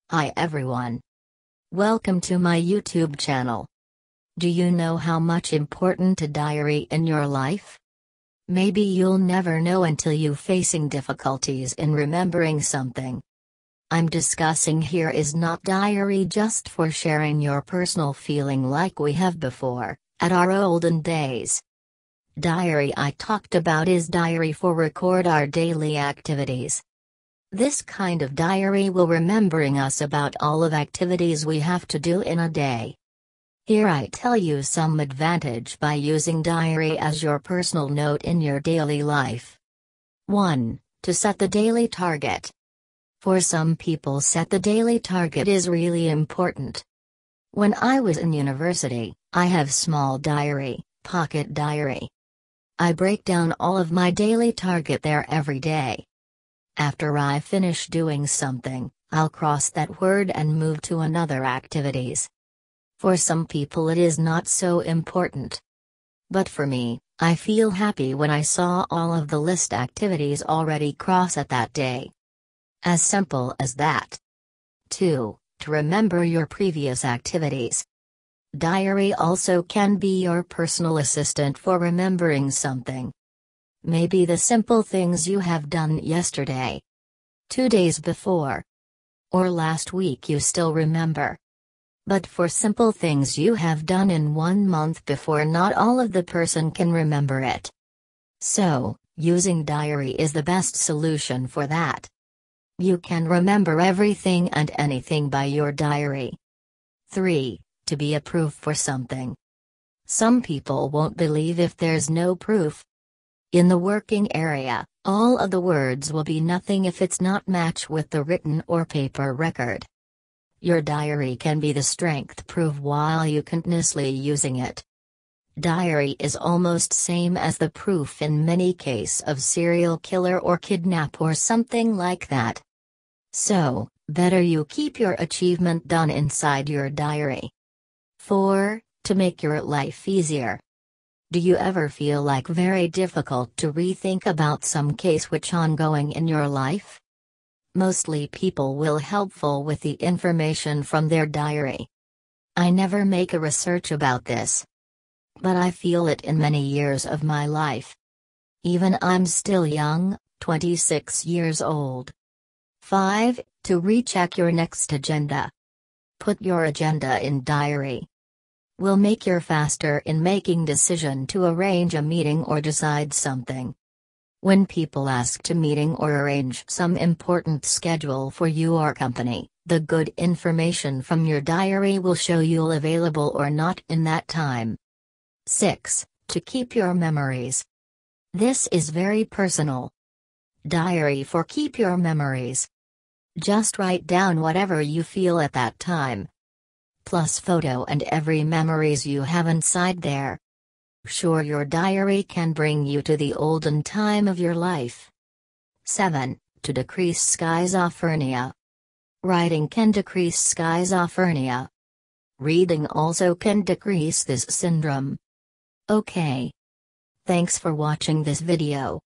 Hi everyone. Welcome to my YouTube channel. Do you know how much important a diary in your life? Maybe you'll never know until you're facing difficulties in remembering something. I'm discussing here is not diary just for sharing your personal feeling like we have before, at our olden days. Diary I talked about is diary for record our daily activities. This kind of diary will remembering us about all of activities we have to do in a day. Here I tell you some advantage by using diary as your personal note in your daily life. 1. To set the daily target. For some people set the daily target is really important. When I was in university, I have small diary, pocket diary. I break down all of my daily target there every day. After I finish doing something, I'll cross that word and move to another activities. For some people it is not so important. But for me, I feel happy when I saw all of the list activities already cross at that day. As simple as that. 2. To remember your previous activities. Diary also can be your personal assistant for remembering something. Maybe the simple things you have done yesterday, 2 days before, or last week you still remember. But for simple things you have done in 1 month before, not all of the person can remember it. So, using diary is the best solution for that. You can remember everything and anything by your diary. 3. To be a proof for something. Some people won't believe if there's no proof. In the working area, all of the words will be nothing if it's not match with the written or paper record. Your diary can be the strength proof while you continuously using it. Diary is almost same as the proof in many case of serial killer or kidnap or something like that. So, better you keep your achievement done inside your diary. 4. To make your life easier. Do you ever feel like very difficult to rethink about some case which ongoing in your life? Mostly people will helpful with the information from their diary. I never make a research about this, but I feel it in many years of my life. Even I'm still young, 26 years old. 5. To recheck your next agenda. Put your agenda in diary. Will make you faster in making decision to arrange a meeting or decide something. When people ask to meeting or arrange some important schedule for your company, the good information from your diary will show you'll available or not in that time. 6. To keep your memories. This is very personal. Diary for keep your memories. Just write down whatever you feel at that time, plus photo and every memories you have inside there. Sure, your diary can bring you to the olden time of your life. 7. To decrease schizophrenia. Writing can decrease schizophrenia. Reading also can decrease this syndrome. Okay. Thanks for watching this video.